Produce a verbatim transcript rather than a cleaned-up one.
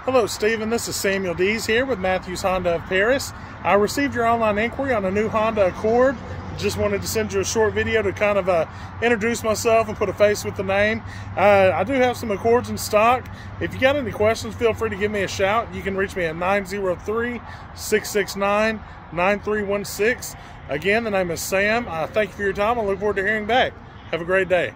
Hello, Stephen. This is Samuel Dees here with Matthews Honda of Paris. I received your online inquiry on a new Honda Accord. Just wanted to send you a short video to kind of uh, introduce myself and put a face with the name. Uh, I do have some Accords in stock. If you got any questions, feel free to give me a shout. You can reach me at nine zero three, six six nine, nine three one six. Again, the name is Sam. Uh, thank you for your time. I look forward to hearing back. Have a great day.